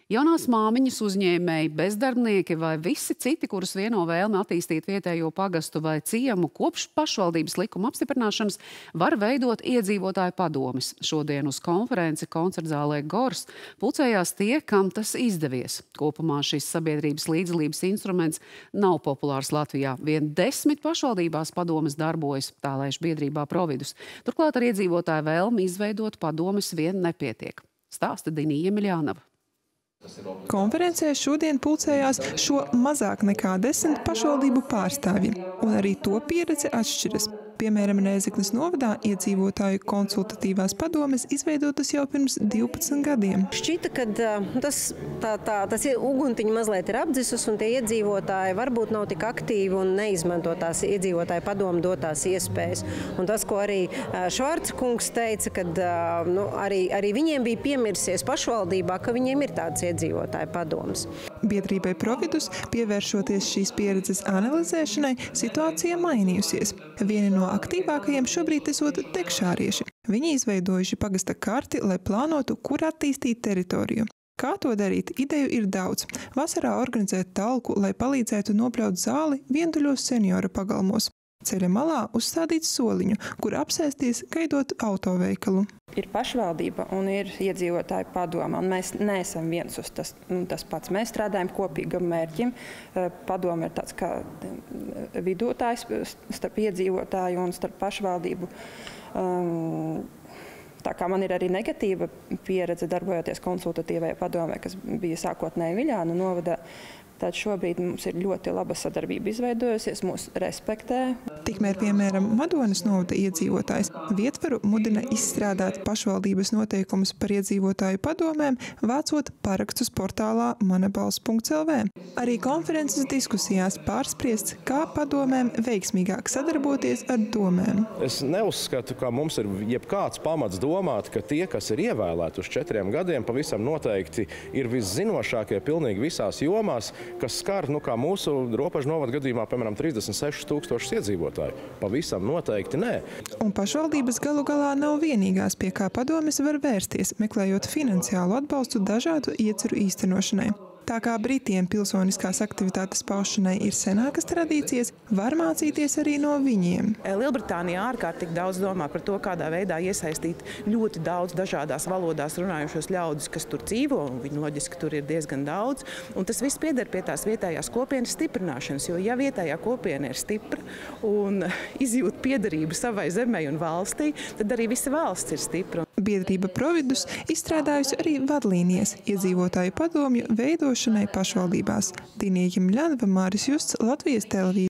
Jaunās māmiņas, uzņēmēji, bezdarbnieki vai visi citi, kurus vieno vēlme attīstīt vietējo pagastu vai ciemu kopš pašvaldības likuma apstiprināšanas, var veidot iedzīvotāju padomes. Šodien uz konferenci koncertzālē Gors pulcējās tie, kam tas izdevies. Kopumā šis sabiedrības līdzdalības instruments nav populārs Latvijā. Vien 10 pašvaldībās padomes darbojas, tā lēš biedrībā Providus. Turklāt ar iedzīvotāju vēlmi izveidot padomes vien nepietiek. Stāsta Dinija Miļānava. Konferencē šodien pulcējās šo mazāk nekā 10 pašvaldību pārstāvji, un arī to pieredze atšķiras. Piemēram, Rēzeknes novadā iedzīvotāju konsultatīvās padomes izveidotas jau pirms 12 gadiem. Šķita, ka tas uguntiņi mazliet ir apdzisus, un tie iedzīvotāji varbūt nav tik aktīvi un neizmanto tās iedzīvotāju padomu dotās iespējas. Un tas, ko arī Švarca kungs teica, kad arī viņiem bija piemirsies pašvaldībā, ka viņiem ir tāds iedzīvotāju padoms. Biedrībai Providus, pievēršoties šīs pieredzes analizēšanai, situācija mainījusies. Vieni no aktīvākajiem šobrīd esot tekšārieši. Viņi izveidojuši pagasta karti, lai plānotu, kur attīstīt teritoriju. Kā to darīt? Ideju ir daudz. Vasarā organizēt talku, lai palīdzētu nopļaut zāli vientuļos senioru pagalmos. Ceļa malā uzstādīt soliņu, kur apsēsties, gaidot autoveikalu. Ir pašvaldība un ir iedzīvotāju padoma, un mēs neesam viens uz tas pats. Mēs strādājam kopīgam mērķim. Padoma ir tāds kā vidutājs starp iedzīvotāju un starp pašvaldību. Tā kā man ir arī negatīva pieredze darbojoties konsultatīvajā padomē, kas bija sākotnēji Viļānu novadā, tad šobrīd mums ir ļoti laba sadarbība izveidojusies, mūs respektē. Tikmēr, piemēram, Madonas novada iedzīvotājs Vietvaru mudina izstrādāt pašvaldības noteikumus par iedzīvotāju padomēm, vācot parakstus portālā manabals.lv. Arī konferences diskusijās pārspriests, kā padomēm veiksmīgāk sadarboties ar domēm. Es neuzskatu, ka mums ir jebkāds pamats domāt, ka tie, kas ir ievēlēti uz 4 gadiem, pavisam noteikti ir viszinošākie pilnīgi visās jomās, kas skar, kā mūsu Ropažu novada gadījumā, piemēram, 36 000 iedzīvotāju. Pavisam noteikti nē. Un pašvaldības galu galā nav vienīgās, pie kā padomes var vērsties, meklējot finansiālu atbalstu dažādu ieceru īstenošanai. Tā kā Britiem pilsoniskās aktivitātes paušanai ir senākas tradīcijas, var mācīties arī no viņiem. Lielbritānijā ārkārtīgi daudz domā par to, kādā veidā iesaistīt ļoti daudz dažādās valodās runājušos ļaudis, kas tur dzīvo, un viņi loģiski tur ir diezgan daudz. Un tas viss pieder pie tās vietējās kopienas stiprināšanas, jo ja vietējā kopiena ir stipra un izjūt piederību savai zemei un valstī, tad arī visa valsts ir stipra. Biedrība Providus izstrādājusi arī vadlīnijas iedzīvotāju padomju veidošanai pašvaldībās. Dinija Miļānava, Māris Justs, Latvijas televīzija.